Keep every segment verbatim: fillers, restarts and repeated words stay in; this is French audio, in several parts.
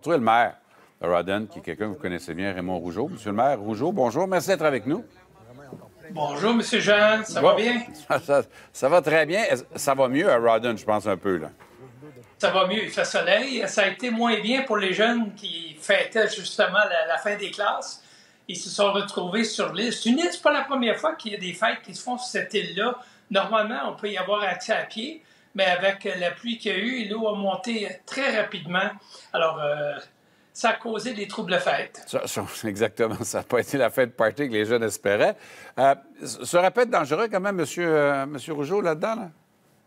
retrouver le maire de Rawdon, qui est quelqu'un que vous connaissez bien, Raymond Rougeau. Monsieur le maire Rougeau, bonjour. Merci d'être avec nous. Bonjour, M. Jean. Ça bon, va bien? Ça, ça, ça va très bien. Ça va mieux à Rawdon, je pense, un peu, là. Ça va mieux. Il fait soleil. Ça a été moins bien pour les jeunes qui fêtaient justement la, la fin des classes. Ils se sont retrouvés sur l'île. C'est une île, c'est pas la première fois qu'il y a des fêtes qui se font sur cette île-là. Normalement, on peut y avoir accès à pied, mais avec la pluie qu'il y a eu, l'eau a monté très rapidement. Alors, euh, ça a causé des troubles de fête. Ça, ça, exactement. Ça n'a pas été la fête party que les jeunes espéraient. Euh, ça aurait pu être dangereux quand même, M. Monsieur, euh, monsieur Rougeau, là-dedans, là?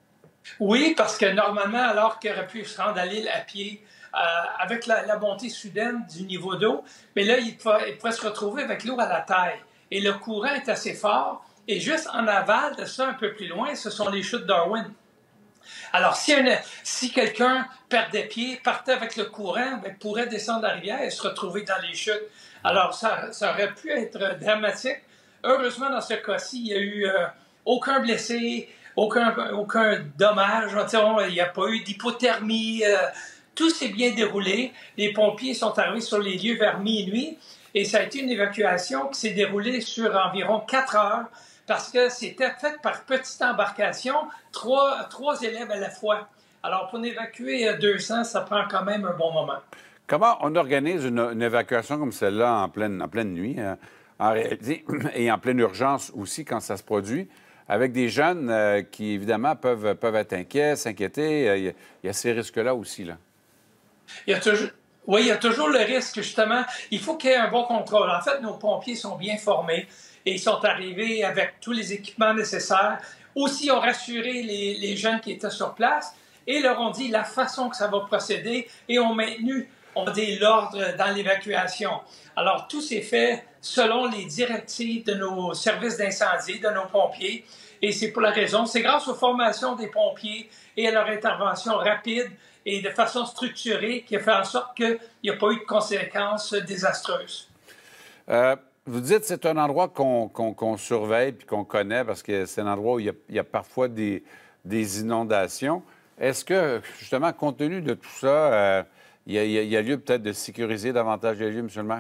Oui, parce que normalement, alors qu'il aurait pu se rendre à l'île à pied, euh, avec la, la montée soudaine du niveau d'eau, mais là, il pourrait, il pourrait se retrouver avec l'eau à la taille. Et le courant est assez fort. Et juste en aval de ça, un peu plus loin, ce sont les chutes Darwin. Alors, si, un, si quelqu'un perdait pied, partait avec le courant, bien, pourrait descendre la rivière et se retrouver dans les chutes. Alors, ça, ça aurait pu être dramatique. Heureusement, dans ce cas-ci, il n'y a eu euh, aucun blessé, aucun, aucun dommage. Il n'y a pas eu d'hypothermie. Euh, tout s'est bien déroulé. Les pompiers sont arrivés sur les lieux vers minuit et ça a été une évacuation qui s'est déroulée sur environ quatre heures. Parce que c'était fait par petite embarcation, trois, trois élèves à la fois. Alors, pour en évacuer deux cents, ça prend quand même un bon moment. Comment on organise une, une évacuation comme celle-là en pleine, en pleine nuit, hein, en réalité, et en pleine urgence aussi quand ça se produit, avec des jeunes euh, qui, évidemment, peuvent, peuvent être inquiets, s'inquiéter? Il y, a, il y a ces risques-là aussi, là. Il y a toujours... Oui, il y a toujours le risque, justement. Il faut qu'il y ait un bon contrôle. En fait, nos pompiers sont bien formés. Et ils sont arrivés avec tous les équipements nécessaires. Aussi, ils ont rassuré les, les jeunes qui étaient sur place et leur ont dit la façon que ça va procéder et ont maintenu, on dit, l'ordre dans l'évacuation. Alors, tout s'est fait selon les directives de nos services d'incendie, de nos pompiers. Et c'est pour la raison, c'est grâce aux formations des pompiers et à leur intervention rapide et de façon structurée qui a fait en sorte qu'il n'y a pas eu de conséquences désastreuses. Euh... Vous dites que c'est un endroit qu'on qu'on, qu'on surveille puis qu'on connaît parce que c'est un endroit où il y a, il y a parfois des, des inondations. Est-ce que, justement, compte tenu de tout ça, euh, il, y a, il y a lieu peut-être de sécuriser davantage les lieux, M. le maire?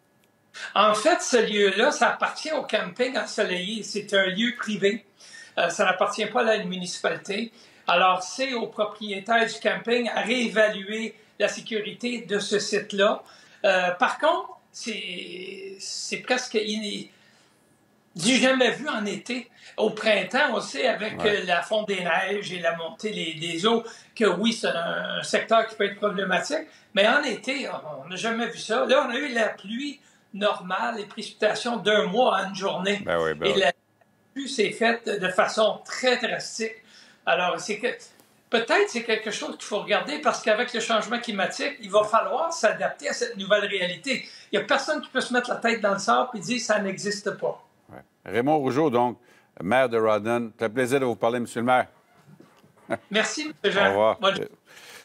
En fait, ce lieu-là, ça appartient au camping ensoleillé. C'est un lieu privé. Euh, ça n'appartient pas à la municipalité. Alors, c'est aux propriétaires du camping à réévaluer la sécurité de ce site-là. Euh, par contre, c'est presque iné... du jamais vu en été. Au printemps, on sait, avec ouais. la fonte des neiges et la montée des, des eaux, que oui, c'est un, un secteur qui peut être problématique, mais en été, on n'a jamais vu ça. Là, on a eu la pluie normale, les précipitations d'un mois à une journée. Ben oui, ben et oui. La pluie s'est faite de façon très drastique. Alors, c'est que... Peut-être c'est quelque chose qu'il faut regarder parce qu'avec le changement climatique, il va falloir s'adapter à cette nouvelle réalité. Il n'y a personne qui peut se mettre la tête dans le sable et dire que ça n'existe pas. Ouais. Raymond Rougeau, donc, maire de Rawdon. C'est un plaisir de vous parler, M. le maire. Merci, M. Jean. Au revoir. Bonne...